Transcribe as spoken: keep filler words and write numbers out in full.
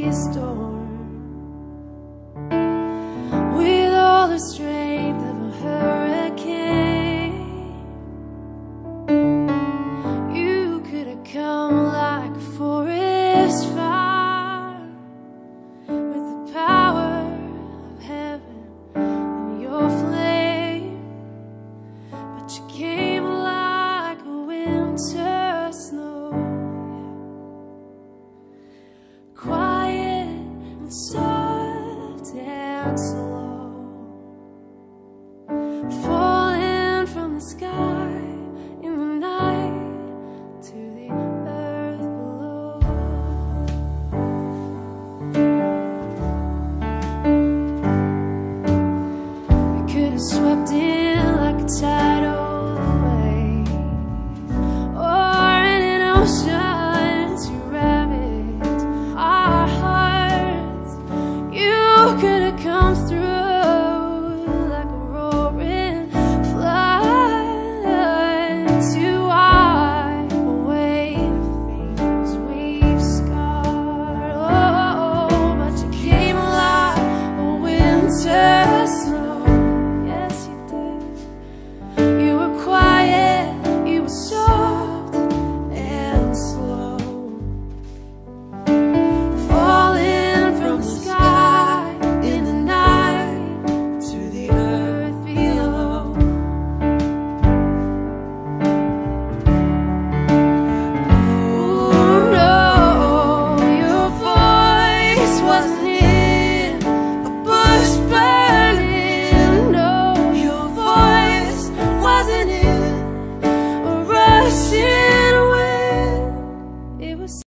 a storm with all the strength of a hurricane. You could have come like a forest fire with the power of heaven in your flame, but you came like a winter snow, quiet and soft and slow, falling from the sky in the night to the earth below. We could have swept in like a tidal wave, or in an ocean to ravage our hearts. You could have come through like a roaring flood to wipe away the things we've scarred. Oh, but you came like a winter snow. Yes, you did. You were quiet, you were soft and slow, falling from the sky in the night to the earth below. Oh no, your voice wasn't